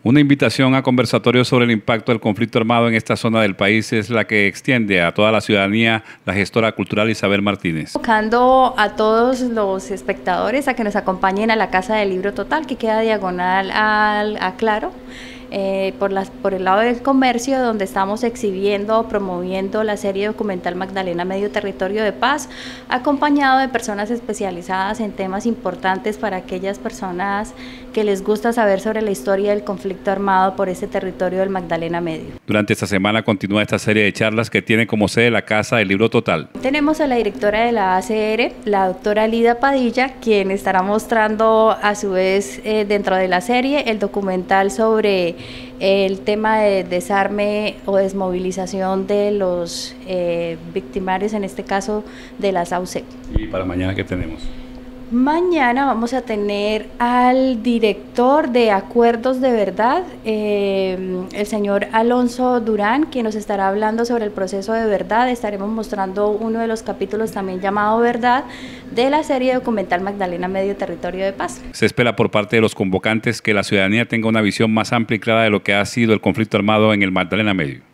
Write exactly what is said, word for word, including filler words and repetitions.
Una invitación a conversatorio sobre el impacto del conflicto armado en esta zona del país es la que extiende a toda la ciudadanía la gestora cultural Isabel Martínez. Convocando a todos los espectadores a que nos acompañen a la Casa del Libro Total, que queda diagonal al, a Claro. Eh, por, las, por el lado del comercio, donde estamos exhibiendo, promoviendo la serie documental Magdalena Medio, Territorio de Paz, acompañado de personas especializadas en temas importantes para aquellas personas que les gusta saber sobre la historia del conflicto armado por ese territorio del Magdalena Medio. Durante esta semana continúa esta serie de charlas que tiene como sede la Casa del Libro Total. Tenemos a la directora de la A C R, la doctora Lida Padilla, quien estará mostrando a su vez eh, dentro de la serie el documental sobre el tema de desarme o desmovilización de los eh, victimarios, en este caso de las A U C. ¿Y para mañana qué tenemos? Mañana vamos a tener al director de Acuerdos de Verdad, eh, el señor Alonso Durán, quien nos estará hablando sobre el proceso de verdad. Estaremos mostrando uno de los capítulos también llamado Verdad de la serie documental Magdalena Medio, Territorio de Paz. Se espera por parte de los convocantes que la ciudadanía tenga una visión más amplia y clara de lo que ha sido el conflicto armado en el Magdalena Medio.